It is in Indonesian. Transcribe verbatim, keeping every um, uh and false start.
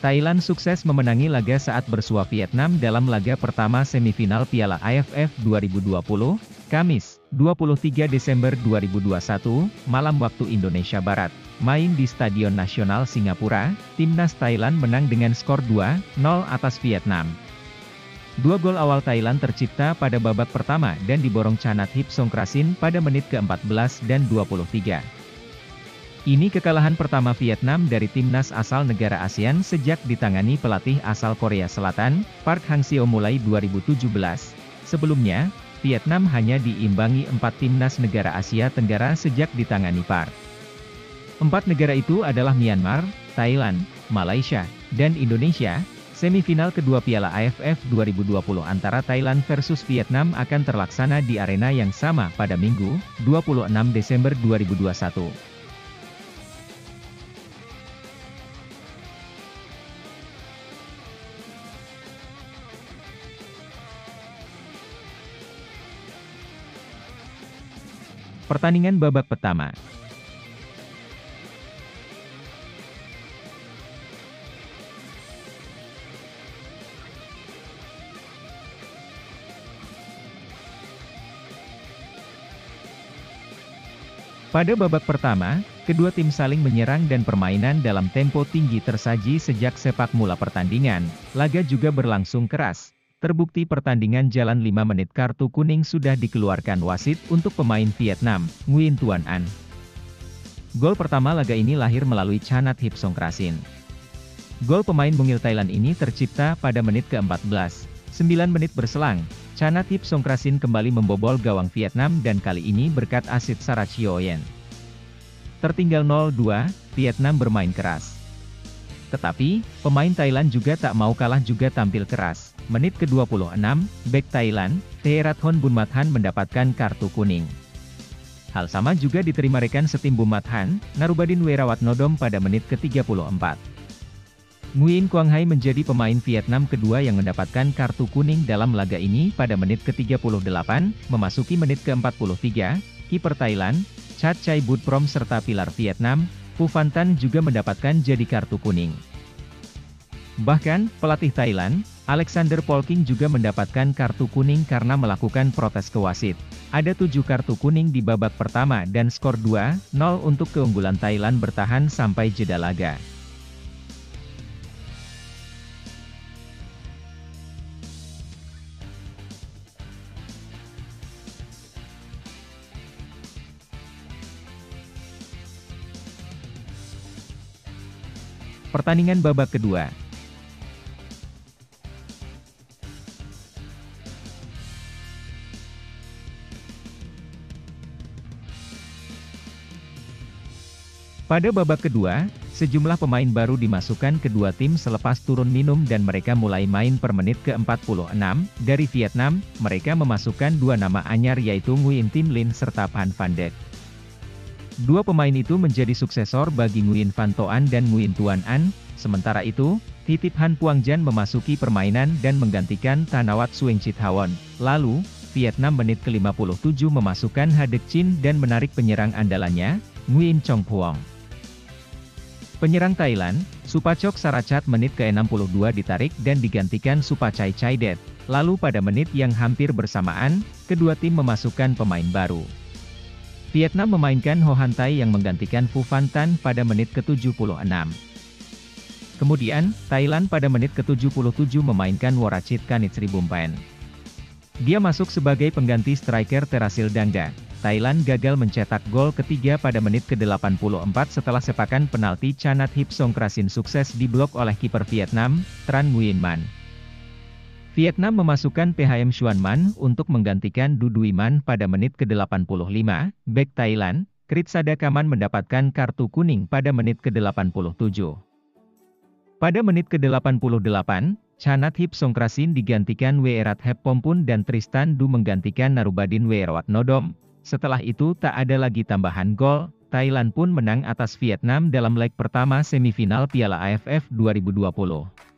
Thailand sukses memenangi laga saat bersua Vietnam dalam laga pertama semifinal Piala A F F dua ribu dua puluh, Kamis, dua puluh tiga Desember dua ribu dua puluh satu, malam waktu Indonesia Barat. Main di Stadion Nasional Singapura, timnas Thailand menang dengan skor dua nol atas Vietnam. Dua gol awal Thailand tercipta pada babak pertama dan diborong Chanathip Songkrasin pada menit ke empat belas dan dua puluh tiga. Ini kekalahan pertama Vietnam dari timnas asal negara ASEAN sejak ditangani pelatih asal Korea Selatan, Park Hang-seo mulai dua ribu tujuh belas. Sebelumnya, Vietnam hanya diimbangi empat timnas negara Asia Tenggara sejak ditangani Park. Empat negara itu adalah Myanmar, Thailand, Malaysia, dan Indonesia. Semifinal kedua Piala A F F dua ribu dua puluh antara Thailand versus Vietnam akan terlaksana di arena yang sama pada Minggu, dua puluh enam Desember dua ribu dua puluh satu. Pertandingan babak pertama. Pada babak pertama, kedua tim saling menyerang dan permainan dalam tempo tinggi tersaji sejak sepak mula pertandingan. Laga juga berlangsung keras. Terbukti pertandingan jalan lima menit kartu kuning sudah dikeluarkan wasit untuk pemain Vietnam, Nguyen Tuan An. Gol pertama laga ini lahir melalui Chanathip Songkrasin. Gol pemain mungil Thailand ini tercipta pada menit ke empat belas. sembilan menit berselang, Chanathip Songkrasin kembali membobol gawang Vietnam dan kali ini berkat asit Sarachioyen. Tertinggal nol dua, Vietnam bermain keras. Tetapi, pemain Thailand juga tak mau kalah juga tampil keras. Menit ke dua puluh enam, bek Thailand, Theerathon Bunmathan mendapatkan kartu kuning. Hal sama juga diterima rekan setim Bunmathan, Narubadin Werawatnodom pada menit ke tiga puluh empat. Nguyen Quang Hai menjadi pemain Vietnam kedua yang mendapatkan kartu kuning dalam laga ini pada menit ke tiga puluh delapan, memasuki menit ke empat puluh tiga, kiper Thailand, Chat Chai Butprom serta pilar Vietnam, Phu Van Tan juga mendapatkan jadi kartu kuning. Bahkan, pelatih Thailand, Alexander Polking juga mendapatkan kartu kuning karena melakukan protes ke wasit. Ada tujuh kartu kuning di babak pertama dan skor dua nol untuk keunggulan Thailand bertahan sampai jeda laga. Pertandingan babak kedua. Pada babak kedua, sejumlah pemain baru dimasukkan kedua tim selepas turun minum dan mereka mulai main per menit ke empat puluh enam. Dari Vietnam, mereka memasukkan dua nama anyar yaitu Nguyen Tim Linh serta Phan Van Dek. Dua pemain itu menjadi suksesor bagi Nguyen Van Toan dan Nguyen Tuan An. Sementara itu, Thitip Han Puangjan memasuki permainan dan menggantikan Thanawat Suengchithawon. Lalu, Vietnam menit ke lima puluh tujuh memasukkan Ha Dek Chin dan menarik penyerang andalannya, Nguyen Chong Phuong. Penyerang Thailand, Supachok Sarachat menit ke enam puluh dua ditarik dan digantikan Supachai Chaidet. Lalu pada menit yang hampir bersamaan, kedua tim memasukkan pemain baru. Vietnam memainkan Ho Han Tai yang menggantikan Phu Van Tan pada menit ke tujuh puluh enam. Kemudian, Thailand pada menit ke tujuh puluh tujuh memainkan Worachit Kanitsribumpen. Dia masuk sebagai pengganti striker Terasil Dangda. Thailand gagal mencetak gol ketiga pada menit ke delapan puluh empat setelah sepakan penalti Chanathip Songkrasin sukses diblok oleh kiper Vietnam, Tran Nguyen Man. Vietnam memasukkan P H M Xuan Man untuk menggantikan Du Duy Man pada menit ke delapan puluh lima, bek Thailand, Kritsada Kaman mendapatkan kartu kuning pada menit ke delapan puluh tujuh. Pada menit ke delapan puluh delapan, Chanathip Songkrasin digantikan Weerathep Pompun dan Tristan Du menggantikan Narubadin Werawatnodom. Setelah itu tak ada lagi tambahan gol, Thailand pun menang atas Vietnam dalam leg pertama semifinal Piala A F F dua ribu dua puluh.